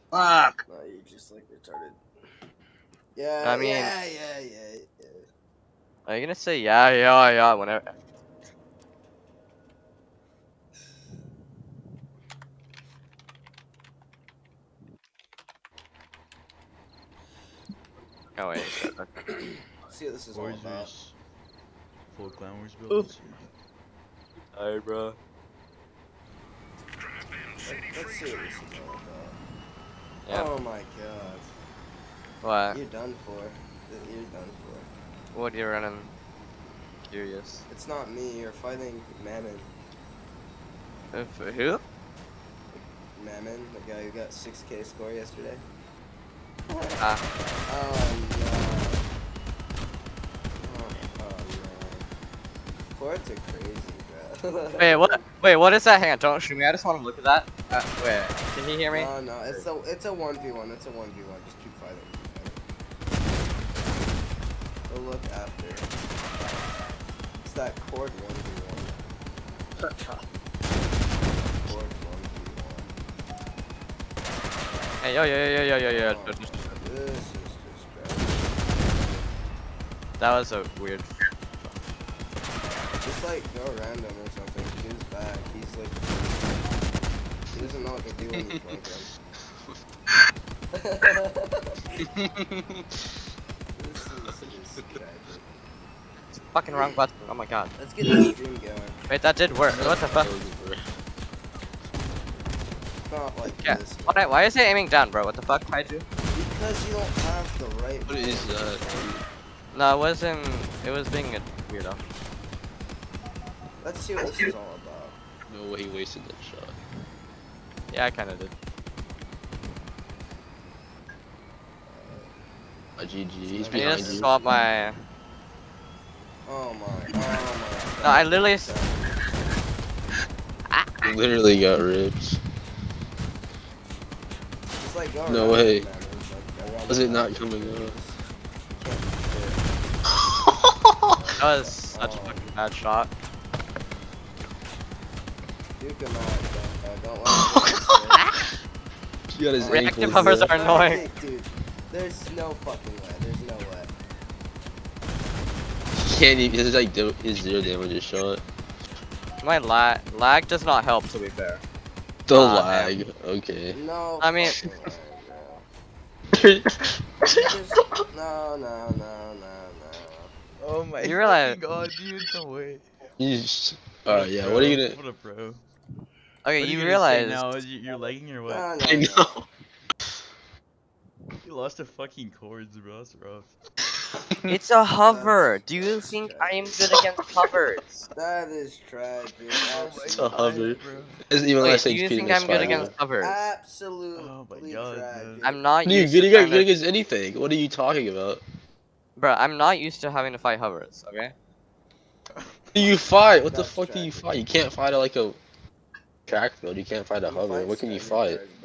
Fuck. No, you just like retarded. Yeah, I mean, yeah. are you gonna say yeah whenever? Oh wait. Okay. See what this is all about. Full Clan Wars builds. Alright, bro. Let's see what this is all about. Yeah. Oh my god. What? You're done for. You're done for. What are you running? Curious. It's not me. You're fighting Mammon. Who? Mammon, the guy who got 6K score yesterday. Ah. Oh no. Oh no. Courts are crazy, bro. Wait, what? Wait, what is that? Hang on, don't shoot me. I just want to look at that. Wait, can you hear me? No, it's a 1v1. It's a 1v1. Just keep fighting. Go look after. It's that cord 1v1. Cord 1v1. Hey, yo. Oh, this is just trash. That was a weird. Just like go random or something. He's back. He's like, he doesn't know what to do when you flank him. This is tragic. It's fucking wrong button. Oh my god. Let's get this stream going. Wait, that did work. What the fuck? Not like Yeah. this. Why is it aiming down, bro? What the fuck, Kaiju? Because you don't have the right. What is that? No, it wasn't. It was being a weirdo. Let's see what this is all about. No way he wasted that shot. Yeah, I kind of did. GG, he's I need behind to you. swap my. Oh my. No, I literally. You literally got ripped. Just like go No around way. it, man. It's like around Was the it not back. coming up? You can't That was such a fucking bad shot. do it. Duke him out, don't let him He got his Reactive ankles hovers there. are annoying. Dude, there's no fucking way. There's no way. He can't even, this is like his 0 damage shot. My lag does not help, to be fair. The Ah, lag, okay. No. I mean- fucking way, bro. Just, no. Oh my You realize- fucking god, dude, no way. He's, yeah, what are you gonna, What up, bro? Okay, What are you gonna say realize. now? You're lagging or what? No. I know. You lost the fucking chords, bro. That's rough. It's a hover. Do you that's think trash. I am good against hovers? That is tragic. It's a hover. bro. Doesn't even Wait, let do you think I'm good against hovers? Absolutely Oh my god, tragic. man. I'm not Dude, used to video trying good to, against anything. What are you talking about? bro, I'm not used to having to fight hovers, okay? Do you fight? What the That's fuck do you tragic. fight? You can't fight like a track mode. You can't fight a hover. What can you fight?